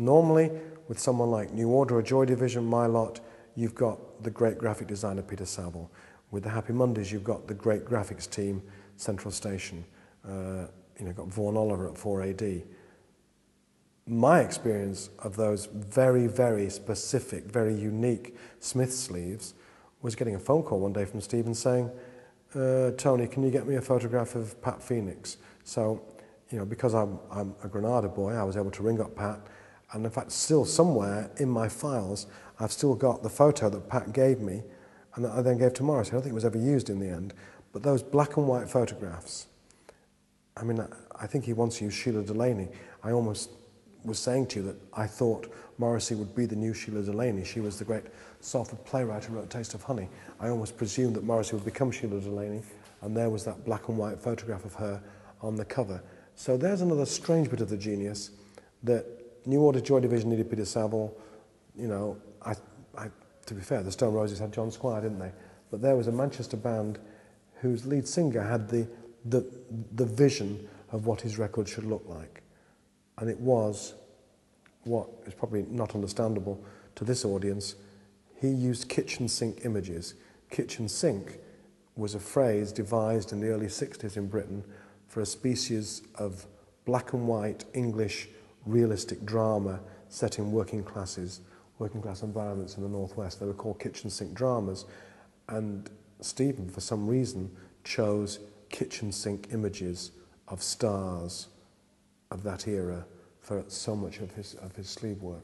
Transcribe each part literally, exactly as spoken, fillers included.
Normally, with someone like New Order or Joy Division, my lot, you've got the great graphic designer Peter Saville. With the Happy Mondays, you've got the great graphics team, Central Station. Uh, you know, got Vaughan Oliver at four A D. My experience of those very, very specific, very unique Smith sleeves was getting a phone call one day from Stephen saying, uh, Tony, can you get me a photograph of Pat Phoenix? So, you know, because I'm, I'm a Granada boy, I was able to ring up Pat, and in fact, still somewhere in my files, I've still got the photo that Pat gave me, and that I then gave to Morrissey. I don't think it was ever used in the end, but those black and white photographs, I mean, I think he once used Sheila Delaney. I almost was saying to you that I thought Morrissey would be the new Sheila Delaney. She was the great Salford playwright who wrote Taste of Honey. I almost presumed that Morrissey would become Sheila Delaney, and there was that black and white photograph of her on the cover. So there's another strange bit of the genius that New Order, Joy Division needed Peter Saville. You know, I, I, to be fair, the Stone Roses had John Squire, didn't they? But there was a Manchester band whose lead singer had the, the, the vision of what his record should look like. And it was what is probably not understandable to this audience. He used kitchen sink images. Kitchen sink was a phrase devised in the early sixties in Britain for a species of black and white English realistic drama set in working classes, working class environments in the Northwest. They were called kitchen sink dramas. And Stephen, for some reason, chose kitchen sink images of stars of that era for so much of his, of his sleeve work.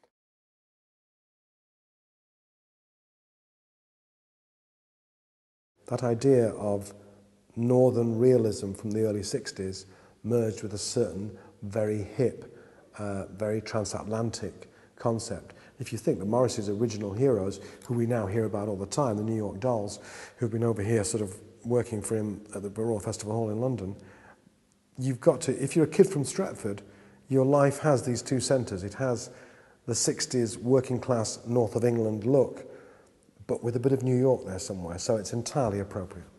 That idea of northern realism from the early sixties merged with a certain very hip, uh, very transatlantic concept. If you think that Morrissey's original heroes, who we now hear about all the time, the New York Dolls, who've been over here sort of working for him at the Royal Festival Hall in London, you've got to, if you're a kid from Stratford, your life has these two centres. It has the sixties working class north of England look, but with a bit of New York there somewhere, so it's entirely appropriate.